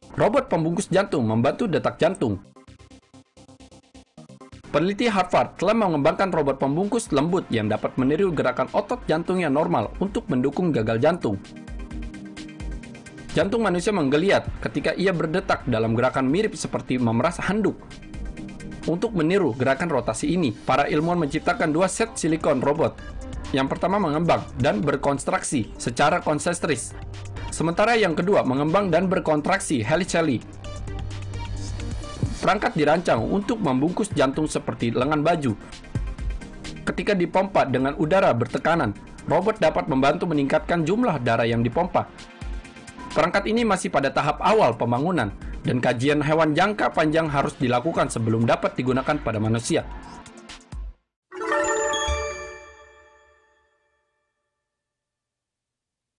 Robot pembungkus jantung membantu detak jantung. Peneliti Harvard telah mengembangkan robot pembungkus lembut yang dapat meniru gerakan otot jantung yang normal untuk mendukung gagal jantung. Jantung manusia menggeliat ketika ia berdetak dalam gerakan mirip seperti memeras handuk. Untuk meniru gerakan rotasi ini, para ilmuwan menciptakan dua set silikon robot. Yang pertama mengembang dan berkontraksi secara konsentris, sementara yang kedua mengembang dan berkontraksi helicoidally. Perangkat dirancang untuk membungkus jantung seperti lengan baju. Ketika dipompa dengan udara bertekanan, robot dapat membantu meningkatkan jumlah darah yang dipompa. Perangkat ini masih pada tahap awal pembangunan, dan kajian hewan jangka panjang harus dilakukan sebelum dapat digunakan pada manusia.